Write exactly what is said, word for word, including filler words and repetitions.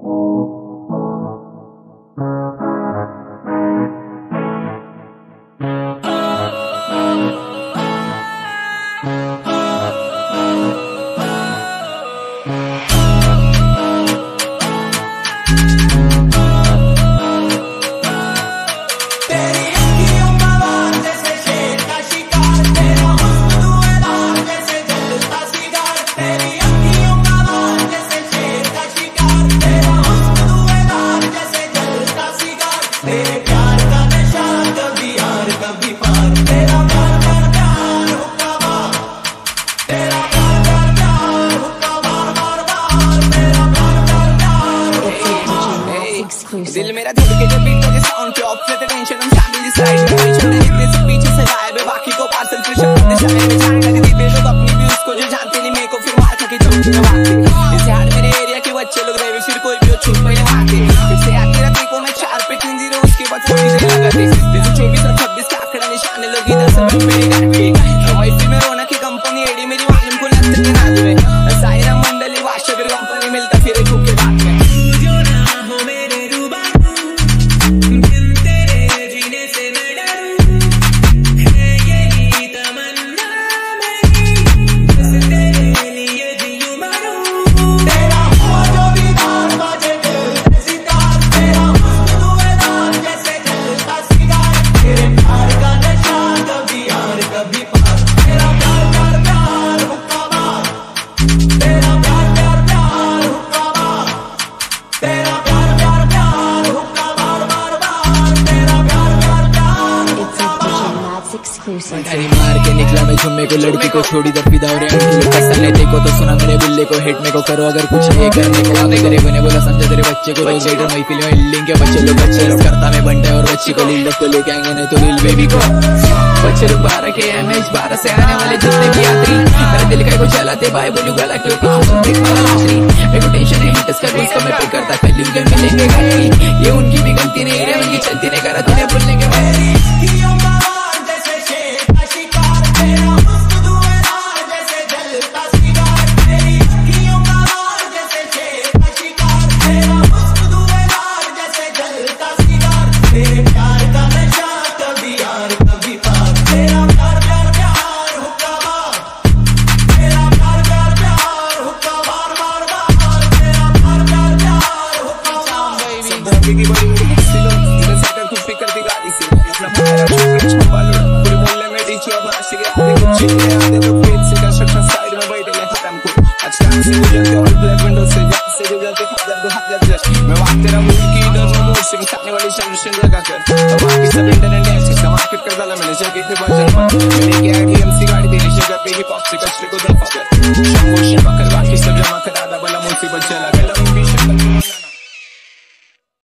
दिल मेरा धड़के जब बीट के साउंड पे ऑफ लेते टेंशन हम फैमिली साइड में कोई छोटे दिखने से पीछे से गायब है बाकी को पार्सल फ्रेश करते जाने में जाएगा कि दीदी लोग अपनी भी उसको जो जानते नहीं मेरे को फिर मार के चौकी में मारते इसे हाल मेरे एरिया के बच्चे लोग रहे फिर कोई भी छूट पहले मारते इससे आती रात को मैं चार पे तीन जीरो उसके बाद थोड़ी देर लगाते जैसे चौबीस और छब्बीस का आंकड़ा निशाने लोग इधर से मेरे गाड़ी वाइफ में रोना की कंपनी एडी मेरी वालिम को लगते नहीं ना दुए सायरा मंडली वाशा फिर कंपनी मिलता फिर एक के बाद में मार के निकला मैं झुम्मे को लड़की को छोड़ी दर फिदा और ने देखो तो सुना मेरे बिल्ले को हेट में को करो अगर कुछ ये करने को आगे करे बने बोला समझे तेरे बच्चे को रोज लेटर महफिल में हिल्लिंग के बच्चे लोग बच्चे लोग करता मैं बंटे और बच्ची को लील तो लेके आएंगे नहीं तो लील बेबी को बच्चे लोग बारह के एम एच बारह से आने वाले जितने भी यात्री मेरे दिल का को चलाते भाई बोलू गला क्यों काम देख मारा आखिरी मेरे को टेंशन है हिट इसका दोस्त मैं पे करता कल उनके मिलेंगे गाड़ी ये उनकी भी गलती नहीं है उनकी चलती नहीं करा तूने बोलने के बाद मार्केट कर डाला मैंने जगह के बाजार में मैंने क्या एमसी गाड़ी दे ली जगह पे ही पॉप से कचरे को दफा कर